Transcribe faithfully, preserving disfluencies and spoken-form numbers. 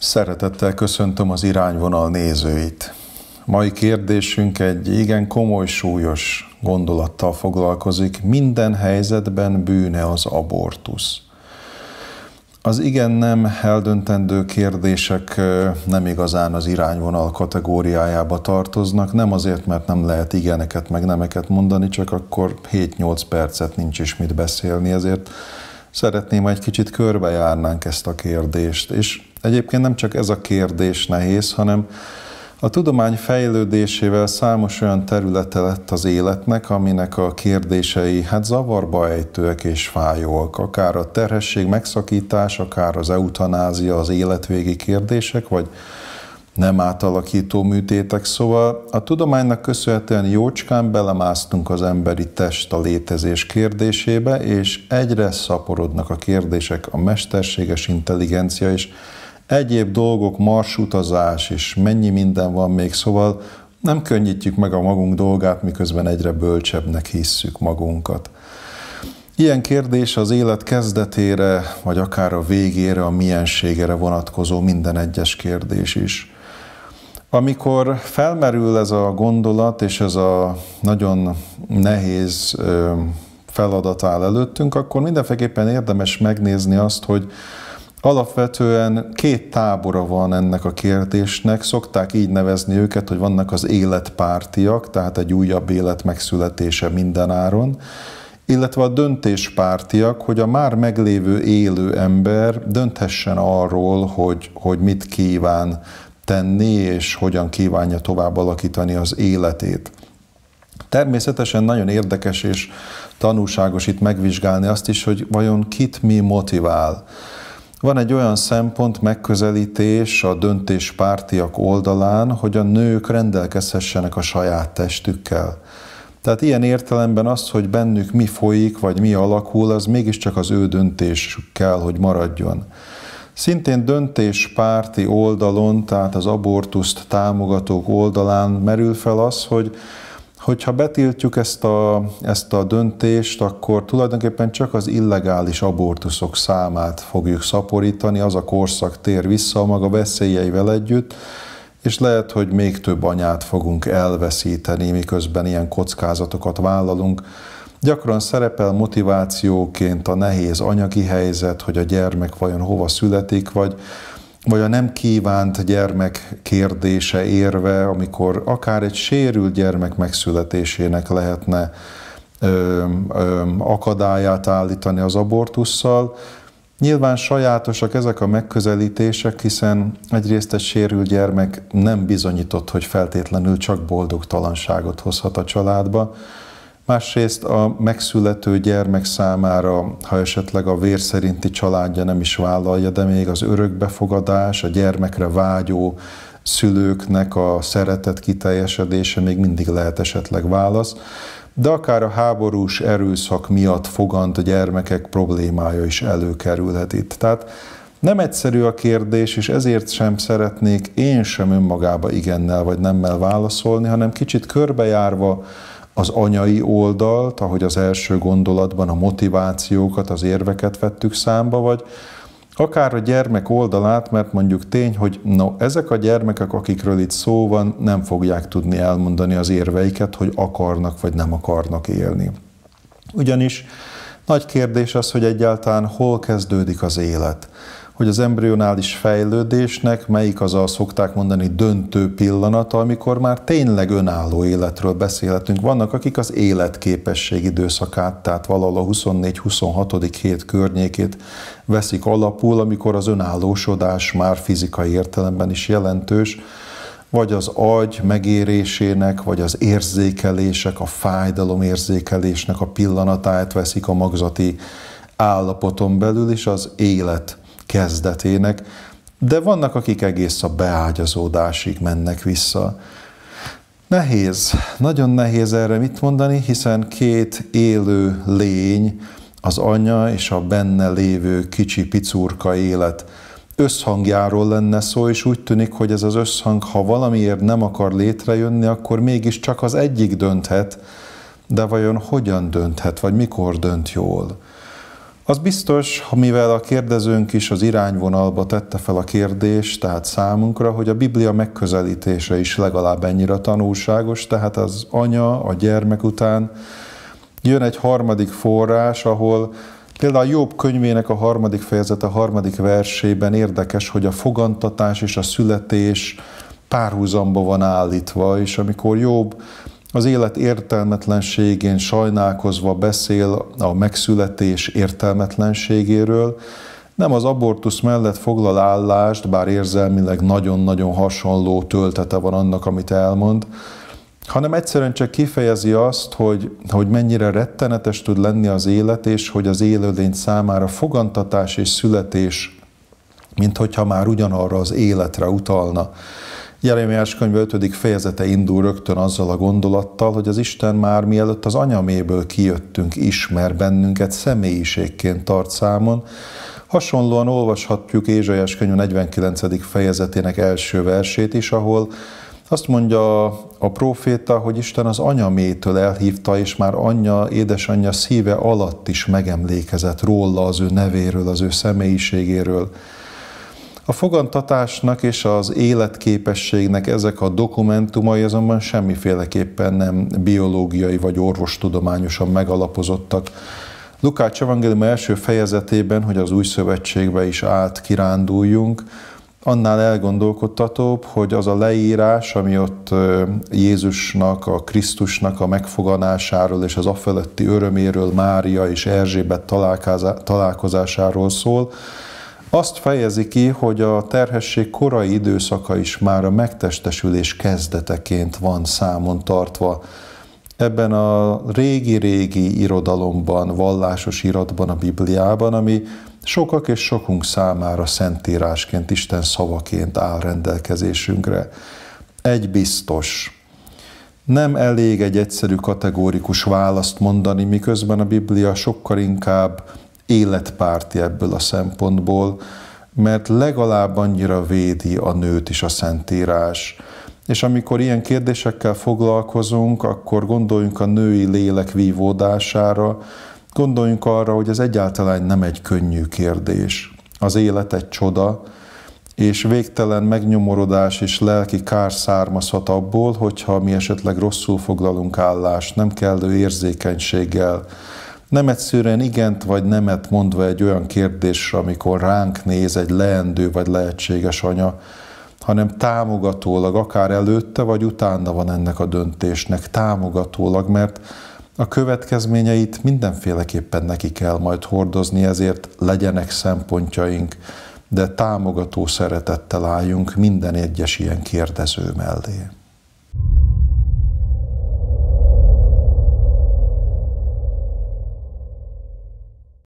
Szeretettel köszöntöm az irányvonal nézőit. Mai kérdésünk egy igen komoly, súlyos gondolattal foglalkozik. Minden helyzetben bűne az abortusz. Az igen-nem eldöntendő kérdések nem igazán az irányvonal kategóriájába tartoznak, nem azért, mert nem lehet igeneket meg nemeket mondani, csak akkor hét-nyolc percet nincs is mit beszélni, ezért szeretném, egy kicsit körbejárnánk ezt a kérdést. És egyébként nem csak ez a kérdés nehéz, hanem a tudomány fejlődésével számos olyan területe lett az életnek, aminek a kérdései hát zavarba ejtőek és fájóak. Akár a terhesség megszakítás, akár az eutanázia, az életvégi kérdések, vagy nem átalakító műtétek. Szóval a tudománynak köszönhetően jócskán belemásztunk az emberi test a létezés kérdésébe, és egyre szaporodnak a kérdések, a mesterséges intelligencia és egyéb dolgok, marsutazás, és mennyi minden van még, szóval nem könnyítjük meg a magunk dolgát, miközben egyre bölcsebbnek hisszük magunkat. Ilyen kérdés az élet kezdetére, vagy akár a végére, a mienségére vonatkozó minden egyes kérdés is. Amikor felmerül ez a gondolat, és ez a nagyon nehéz feladat áll előttünk, akkor mindenféleképpen érdemes megnézni azt, hogy alapvetően két tábora van ennek a kérdésnek, szokták így nevezni őket, hogy vannak az életpártiak, tehát egy újabb élet megszületése mindenáron, illetve a döntéspártiak, hogy a már meglévő élő ember dönthessen arról, hogy, hogy mit kíván tenni, és hogyan kívánja tovább alakítani az életét. Természetesen nagyon érdekes és tanulságos itt megvizsgálni azt is, hogy vajon kit mi motivál. Van egy olyan szempont, megközelítés a döntéspártiak oldalán, hogy a nők rendelkezhessenek a saját testükkel. Tehát ilyen értelemben az, hogy bennük mi folyik, vagy mi alakul, az mégiscsak az ő döntésük kell, hogy maradjon. Szintén döntéspárti oldalon, tehát az abortuszt támogatók oldalán merül fel az, hogy hogyha betiltjuk ezt a, ezt a döntést, akkor tulajdonképpen csak az illegális abortuszok számát fogjuk szaporítani, az a korszak tér vissza a maga veszélyeivel együtt, és lehet, hogy még több anyát fogunk elveszíteni, miközben ilyen kockázatokat vállalunk. Gyakran szerepel motivációként a nehéz anyagi helyzet, hogy a gyermek vajon hova születik, vagy vagy a nem kívánt gyermek kérdése érve, amikor akár egy sérült gyermek megszületésének lehetne ö, ö, akadályát állítani az abortusszal. Nyilván sajátosak ezek a megközelítések, hiszen egyrészt egy sérült gyermek nem bizonyított, hogy feltétlenül csak boldogtalanságot hozhat a családba. Másrészt a megszülető gyermek számára, ha esetleg a vér szerinti családja nem is vállalja, de még az örökbefogadás, a gyermekre vágyó szülőknek a szeretet kiteljesedése még mindig lehet esetleg válasz, de akár a háborús erőszak miatt fogant gyermekek problémája is előkerülhet itt. Tehát nem egyszerű a kérdés, és ezért sem szeretnék én sem önmagába igennel vagy nemmel válaszolni, hanem kicsit körbejárva az anyai oldalt, ahogy az első gondolatban a motivációkat, az érveket vettük számba, vagy akár a gyermek oldalát, mert mondjuk tény, hogy no, ezek a gyermekek, akikről itt szó van, nem fogják tudni elmondani az érveiket, hogy akarnak vagy nem akarnak élni. Ugyanis nagy kérdés az, hogy egyáltalán hol kezdődik az élet. Hogy az embrionális fejlődésnek melyik az a, szokták mondani, döntő pillanata, amikor már tényleg önálló életről beszélhetünk. Vannak, akik az életképesség időszakát, tehát valahol a huszonnégy-huszonhatodik hét környékét veszik alapul, amikor az önállósodás már fizikai értelemben is jelentős, vagy az agy megérésének, vagy az érzékelések, a fájdalomérzékelésnek a pillanatát veszik a magzati állapoton belül is az élet kezdetének, de vannak, akik egész a beágyazódásig mennek vissza. Nehéz, nagyon nehéz erre mit mondani, hiszen két élő lény, az anya és a benne lévő kicsi picurka élet összhangjáról lenne szó, és úgy tűnik, hogy ez az összhang, ha valamiért nem akar létrejönni, akkor mégiscsak az egyik dönthet, de vajon hogyan dönthet, vagy mikor dönt jól? Az biztos, mivel a kérdezőnk is az irányvonalba tette fel a kérdést, tehát számunkra, hogy a Biblia megközelítése is legalább ennyire tanulságos, tehát az anya, a gyermek után jön egy harmadik forrás, ahol például Jobb könyvének a harmadik fejezet, a harmadik versében érdekes, hogy a fogantatás és a születés párhuzamba van állítva, és amikor Jobb az élet értelmetlenségén sajnálkozva beszél a megszületés értelmetlenségéről, nem az abortusz mellett foglal állást, bár érzelmileg nagyon-nagyon hasonló töltete van annak, amit elmond, hanem egyszerűen csak kifejezi azt, hogy, hogy mennyire rettenetes tud lenni az élet, és hogy az élőlény számára fogantatás és születés, mint hogyha már ugyanarra az életre utalna. Jeremiás könyve ötödik fejezete indul rögtön azzal a gondolattal, hogy az Isten már mielőtt az anyaméből kijöttünk, ismer bennünket, személyiségként tart számon. Hasonlóan olvashatjuk Ézsaiás könyve negyvenkilencedik fejezetének első versét is, ahol azt mondja a próféta, hogy Isten az anyamétől elhívta, és már anyja, édesanyja szíve alatt is megemlékezett róla, az ő nevéről, az ő személyiségéről. A fogantatásnak és az életképességnek ezek a dokumentumai azonban semmiféleképpen nem biológiai vagy orvostudományosan megalapozottak. Lukács evangélium első fejezetében, hogy az új szövetségbe is át kiránduljunk, annál elgondolkodtatóbb, hogy az a leírás, ami ott Jézusnak, a Krisztusnak a megfoganásáról és az afeletti öröméről, Mária és Erzsébet találkozásáról szól, azt fejezi ki, hogy a terhesség korai időszaka is már a megtestesülés kezdeteként van számon tartva. Ebben a régi-régi irodalomban, vallásos iratban, a Bibliában, ami sokak és sokunk számára szentírásként, Isten szavaként áll rendelkezésünkre. Egy biztos, nem elég egy egyszerű kategórikus választ mondani, miközben a Biblia sokkal inkább életpárti ebből a szempontból, mert legalább annyira védi a nőt is a Szentírás. És amikor ilyen kérdésekkel foglalkozunk, akkor gondoljunk a női lélek vívódására, gondoljunk arra, hogy ez egyáltalán nem egy könnyű kérdés. Az élet egy csoda, és végtelen megnyomorodás és lelki kár származhat abból, hogyha mi esetleg rosszul foglalunk állást, nem kellő érzékenységgel, nem egyszerűen igent vagy nemet mondva egy olyan kérdésre, amikor ránk néz egy leendő vagy lehetséges anya, hanem támogatólag, akár előtte vagy utána van ennek a döntésnek, támogatólag, mert a következményeit mindenféleképpen neki kell majd hordozni, ezért legyenek szempontjaink, de támogató szeretettel álljunk minden egyes ilyen kérdező mellé.